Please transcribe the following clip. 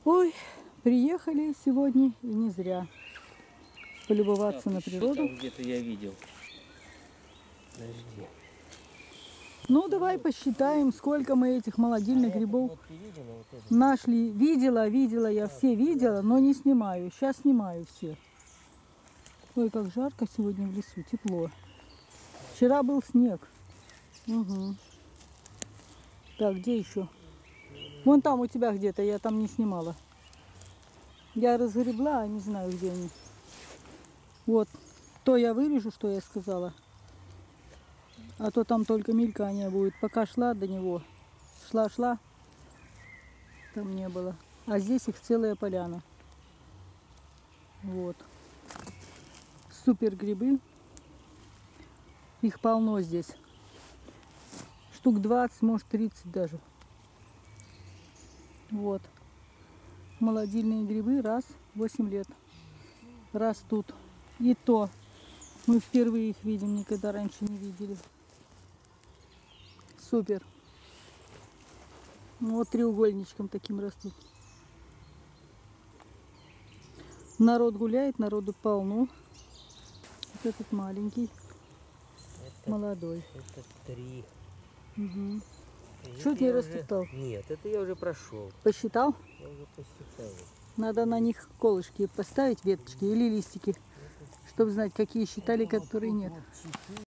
Ой, приехали сегодня и не зря. Полюбоваться Так, на природу. Там где-то я видел. Подожди. Ну, давай посчитаем, сколько мы этих молодильных грибов Вот ты видела вот это? нашли. Видела, я все видела, но не снимаю. Сейчас снимаю все. Ой, как жарко сегодня в лесу, тепло. Вчера был снег. Угу. Так, где еще? Вон там у тебя где-то, я там не снимала. Я разгребла, а не знаю, где они. Вот, то я вырежу, что я сказала. А то там только мелькание будет. Пока шла до него, шла, там не было. А здесь их целая поляна. Вот. Супер грибы. Их полно здесь. Штук 20, может 30 даже. Вот. Молодильные грибы раз в 8 лет растут. И то мы впервые их видим, никогда раньше не видели. Супер. Вот треугольничком таким растут. Народ гуляет, народу полно. Вот этот маленький, молодой. Это 3. Угу. Что ты не растоптал? Нет, это я уже прошел. Посчитал? Я уже посчитал. Надо на них колышки поставить, веточки или листики, чтобы знать, какие считали, которые нет.